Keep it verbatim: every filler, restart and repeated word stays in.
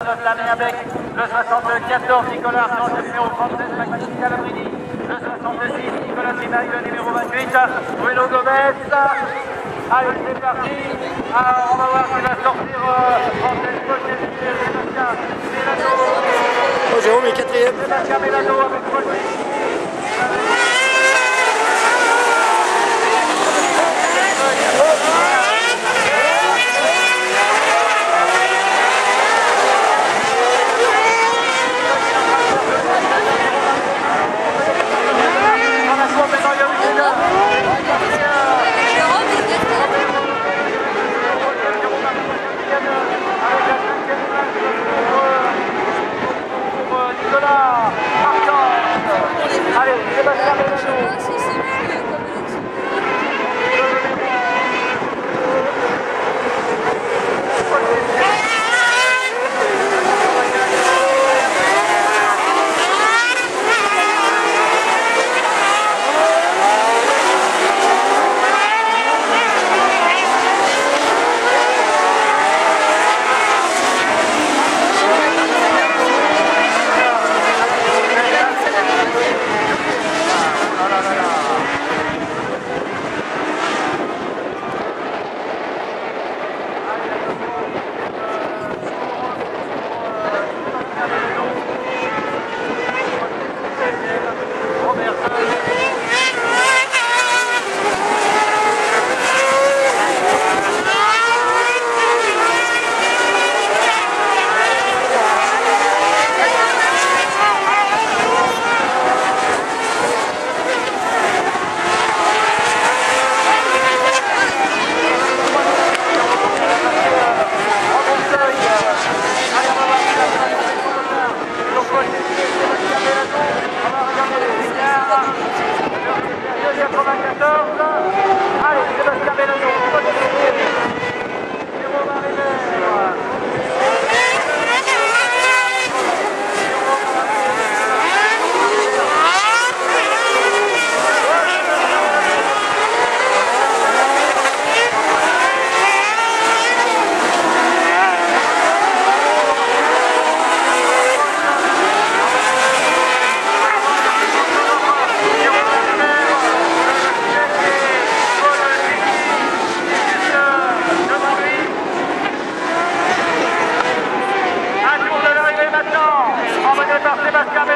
avec le soixante-quatorze Nicolas Archange, le numéro trente-sept Maxime Calabrini, le soixante-six Nicolas Sinaï, le numéro vingt-huit Bruno Gomez. Allez, c'est parti. Alors, on va voir qui va sortir euh, en tête pochette. Sébastien Mélano. Oh, Jérôme est quatrième. Sébastien Mélano avec pochette. Sébastien